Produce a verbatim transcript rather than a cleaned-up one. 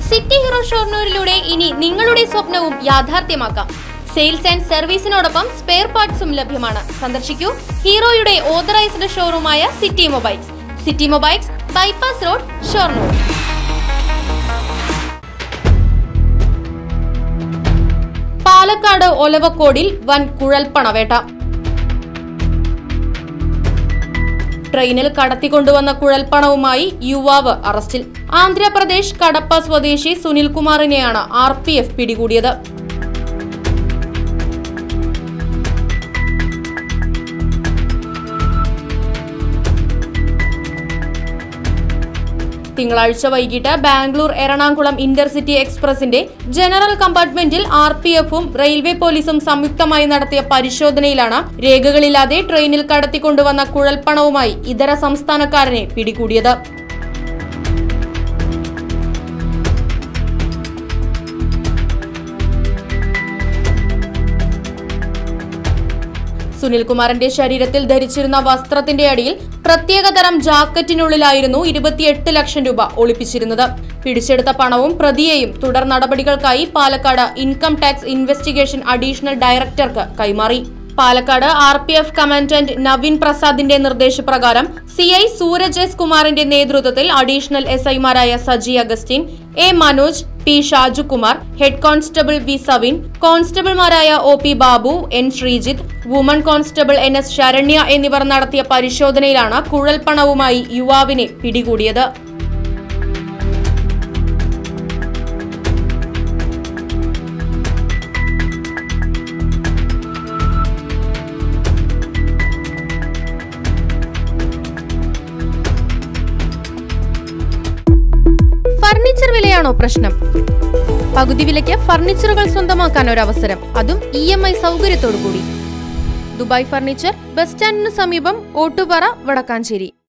City hero ഷൊർണൂരിലൂടെ ഇനി നിങ്ങളുടെ സ്വപ്നവും യാഥാർത്ഥ്യമാക്കാം. സെയിൽസ് ആൻഡ് സർവീസിനോടൊപ്പം സ്പെയർ പാർട്സും ലഭ്യമാണ്. സന്ദർശിക്കൂ ഹീറോയുടെ ഓതറൈസ്ഡ് ഷോറൂമായ city mobiles. City mobiles, bypass road, Shoranur. Palakkad ഒലവക്കോടിൽ വൻ കുഴൽപ്പണവേട്ട. ട്രെയിനിൽ കടത്തിക്കൊണ്ടുവന്ന കുഴൽപ്പണവുമായി യുവാവ് അറസ്റ്റിൽ. ആന്ധ്രാപ്രദേശ് കടപ്പ സ്വദേശി സുനിൽകുമാറിനെയാണ് ആർ പി എഫ് പിടികൂടിയത്. തിങ്കളാഴ്ച വൈകിട്ട് ബാംഗ്ലൂർ എറണാകുളം ഇന്റർസിറ്റി എക്സ്പ്രസിന്റെ ജനറൽ കമ്പാർട്ട്മെന്റിൽ ആർ പി എഫും റെയിൽവേ പോലീസും സംയുക്തമായി നടത്തിയ പരിശോധനയിലാണ് രേഖകളില്ലാതെ ട്രെയിനിൽ കടത്തിക്കൊണ്ടുവന്ന കുഴൽപ്പണവുമായി ഇതര സംസ്ഥാനക്കാരനെ പിടികൂടിയത്. സുനിൽകുമാറിന്റെ ശരീരത്തിൽ ധരിച്ചിരുന്ന വസ്ത്രത്തിന്റെ അടിയിൽ പ്രത്യേകതരം ജാക്കറ്റിനുള്ളിലായിരുന്നു ഇരുപത്തിയെട്ട് ലക്ഷം രൂപ ഒളിപ്പിച്ചിരുന്നത്. പിടിച്ചെടുത്ത പണവും പ്രതിയെയും തുടർ നടപടികൾക്കായി Palakkad income tax investigation additional ഡയറക്ടർക്ക് കൈമാറി. Palakkad R P F commandant Naveen പ്രസാദിന്റെ നിർദ്ദേശപ്രകാരം സി ഐ സൂരജ് എസ് കുമാറിന്റെ നേതൃത്വത്തിൽ അഡീഷണൽ എസ് ഐമാരായ Saji Augustine, A Manoj, P Shajukumar, head constable V Savin, കോൺസ്റ്റബിൾമാരായ O P Babu, N Sreejith, woman constable N S Saranya എന്നിവർ നടത്തിയ പരിശോധനയിലാണ് കുഴൽപ്പണവുമായി യുവാവിനെ പിടികൂടിയത്. ഫർണിച്ചർ വിലയാണോ പ്രശ്നം? പകുതി വിലയ്ക്ക് ഫർണിച്ചറുകൾ സ്വന്തമാക്കാൻ ഒരു അവസരം, അതും ഇ എം ഐ സൗകര്യത്തോടു കൂടി. ദുബായ് ഫർണിച്ചർ, ബസ് സ്റ്റാൻഡിന് സമീപം, ഓട്ടുപാറ, വടക്കാഞ്ചേരി.